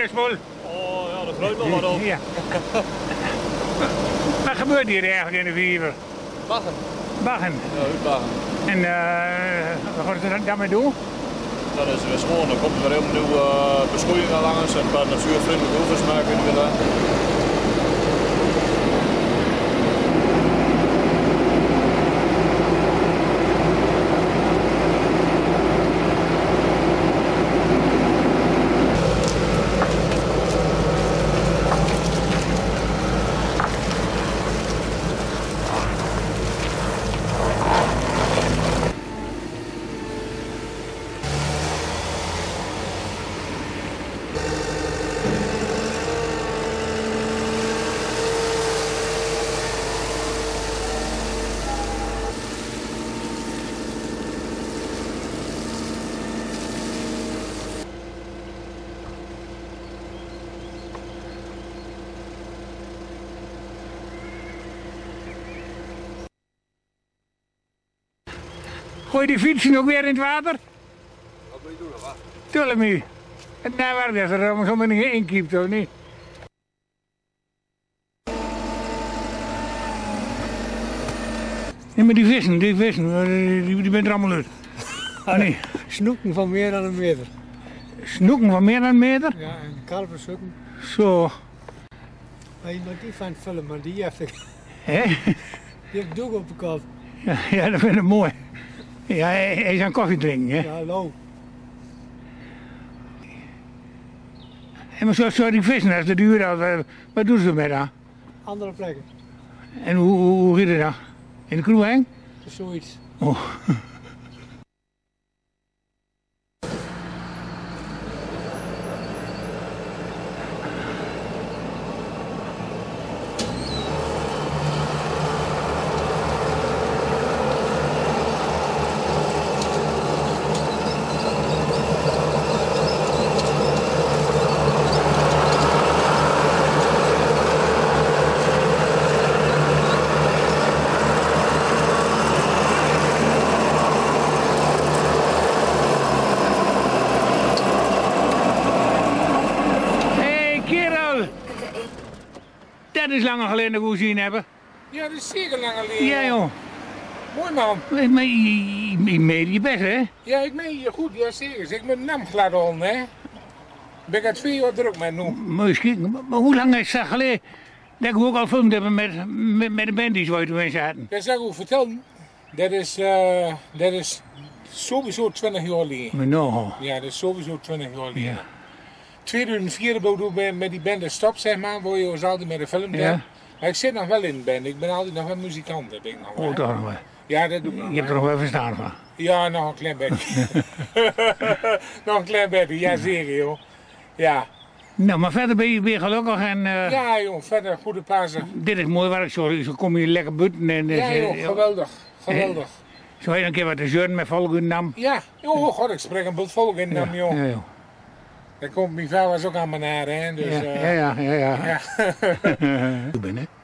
spul. Oh ja, dat groeit nog wat op. Ja. Wat gebeurt hier eigenlijk in de Wiever? Baggen. Baggen. Ja, uitbaggen. En wat gaan ze daarmee doen? Dat is weer schoon. Dan komt er weer helemaal nieuwe beschoeiingen langs en een paar natuurvriendelijke oevers maken we dan. Gooi die fietsen ook weer in het water? Wat wil je doen, wat? Tuurlijk niet. Het nawerk is er allemaal zo met een inkiept, of niet? Nee, maar die vissen, die bent er allemaal uit. Oh nee. Snoeken van meer dan een meter. Snoeken van meer dan een meter? Ja, en karpersukken. Zo. Maar je moet die van het vullen, maar die heeft ik. Hè? Die heeft doek op de kop. Ja, dat vind ik mooi. Ja, hij is aan koffie drinken, hè? Ja, hallo. En maar zo die vissen, als de duur, wat doen ze met dat? Andere plekken. En hoe gaat het dan? In de kroeg? Zoiets. Oh. Dat is langer geleden dat we gezien hebben. Ja, dat is zeker lang geleden. Ja, joh. Mooi man. Maar je meet je best, hè? Ja, ik meen je goed, ja zeker. Ik ben nam glad om, hè. Ben ik al 2 jaar druk met nu. Misschien, maar hoe lang is dat geleden dat we ook al filmd hebben met de bandies waar we toen in zaten? Dat zou ik u vertellen. Dat is sowieso 20 jaar geleden. Maar nou. Ja, dat is sowieso 20 jaar geleden. Ja. 2004 ben met die band de stop, zeg maar, waar je ons altijd met de film deed. Ja. Maar ik zit nog wel in de band. Ik ben altijd nog wel muzikant, dat ben ik nog wel. Oh, toch nog wel. Ja, dat doe ik nog Je hebt er nog wel verstaan van. Ja, nog een klein beetje. Nog een klein beetje, ja zeker joh. Ja. Nou, maar verder ben je weer gelukkig en Ja joh, verder goede Pasen. dit is mooi werk, sorry. Zo kom je lekker buiten en Ja joh, geweldig. Geweldig. Zo je een keer wat te zeuren met volk in Nam. Ja, joh, god, ik spreek een bult volk in Nam joh. Ja, joh. Daar komt mijn vader was ook aan mijn naar, hè. Dus, Ja. ja. Ik ben hè.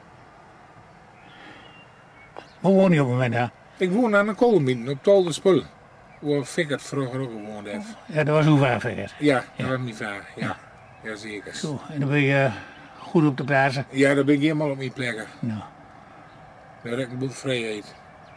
Waar woon je op het moment, hè? Ik woon aan een koolmijn op Tolderspul. Waar Fikkert vroeger ook gewoond heeft. Ja, dat was hoe vaak vergeten. Ja, dat was mijn vader, ja. Jazeker. Zo, en dan ben je goed op de plaatsen. Ja, daar ben ik helemaal op mijn plekken. Nou. Daar heb ik een boel vrijheid.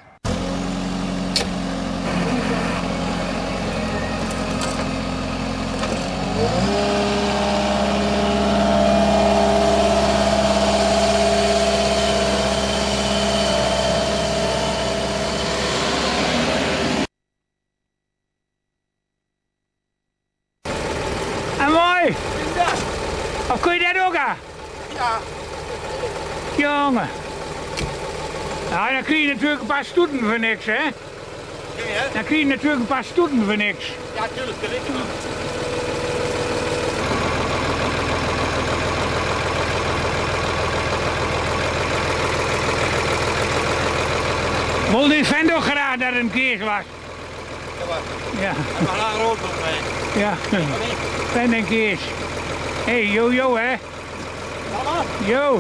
En mooi! Of kun je dat ook aan? Ja. Jongen. Nou, dan krijg je natuurlijk een paar stoeten voor niks, hè? Dan krijg je natuurlijk een paar stoeten voor niks. Ja, tuurlijk, dat weet ik wel. Wil die vent ook graag dat het een keer was? Ja. We gaan rood nog mee. Ja. Vent en Kees. Hé, yo, hè? Yo.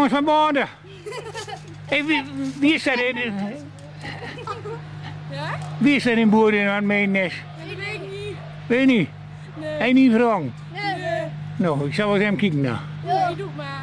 jongens van Borden. Hey, wie is dat in? Ja? Wie is dat in Borden aan het meenes? Ik weet niet. Weet je niet? Nee. Hij niet wrong. Nee. Nou, ik zal wel eens hem kijken nou. Nee, doe maar.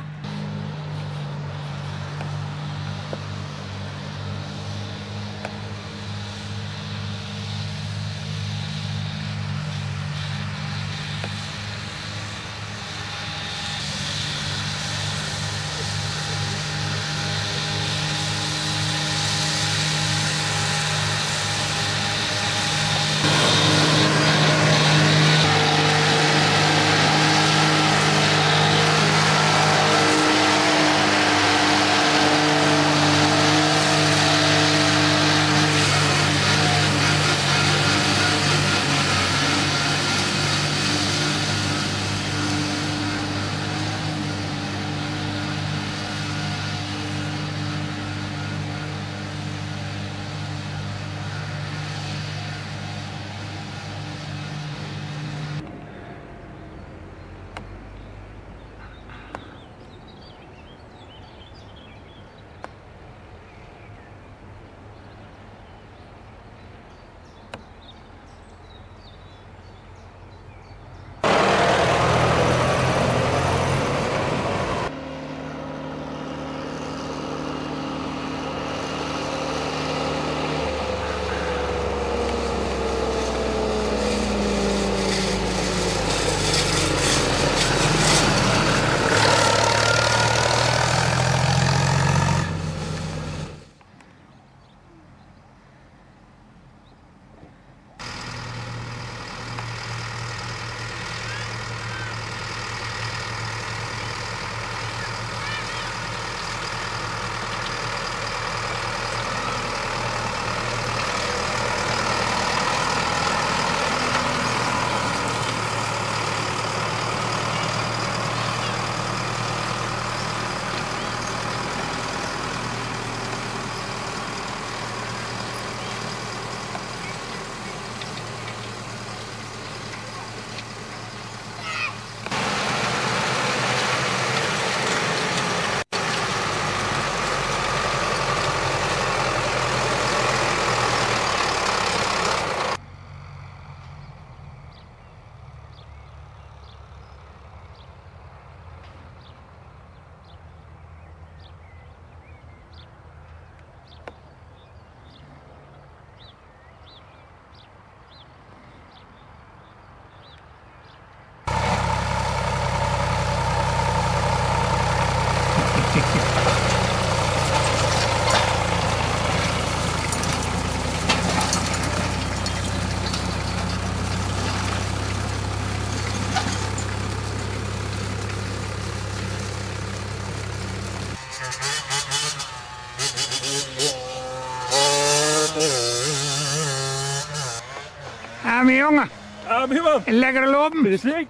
Mijn jongen. Ah, man. Lekker lopen. Respect.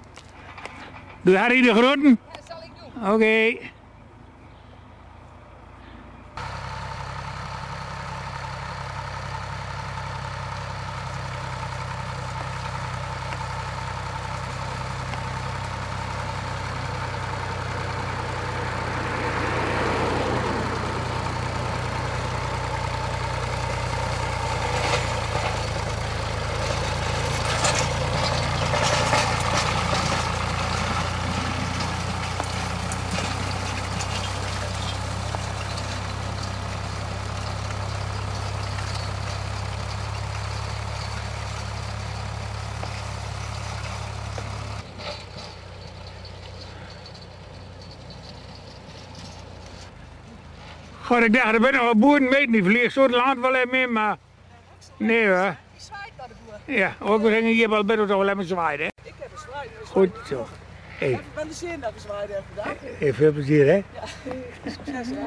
Doe Harry de groeten. Dat zal ik doen. Oké. God, ik dacht, er ben nog een boeren weten, die vliegt zo het land wel even in, maar... Nee hoor. Die zwaait naar de boer. Ja, ook we gingen hier wel best toch wel even zwaaien, hè? Ik heb een zwaai. Goed zo. Hey, Heb je wel de zin dat ik zwaaien heb gedaan? veel plezier, hè? Succes, hè?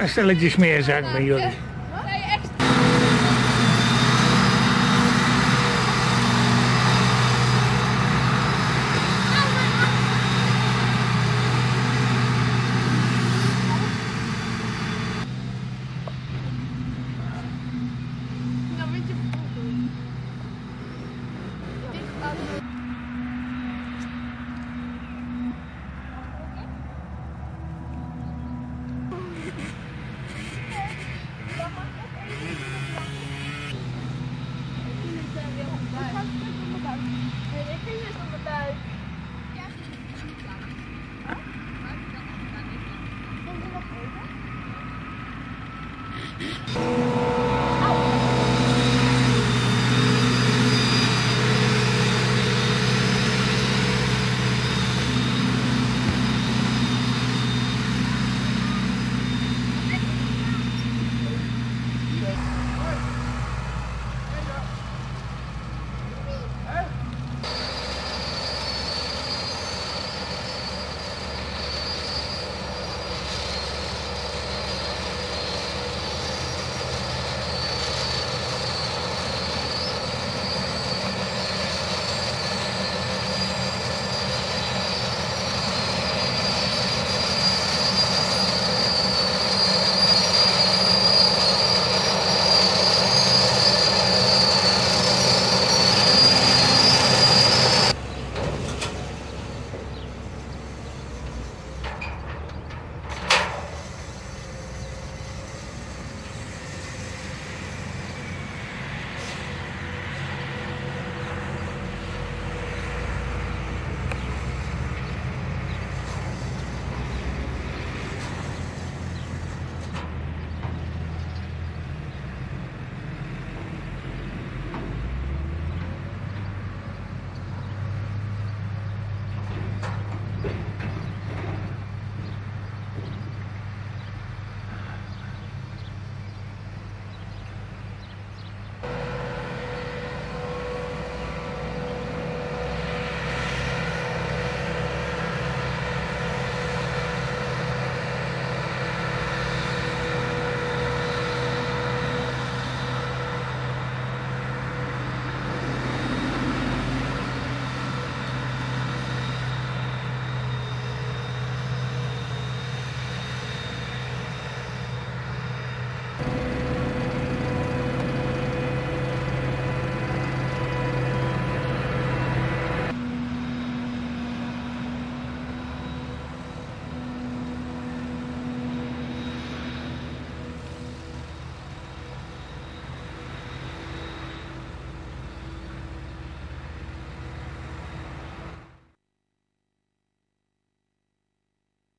stelletje smeerzakken bij jullie.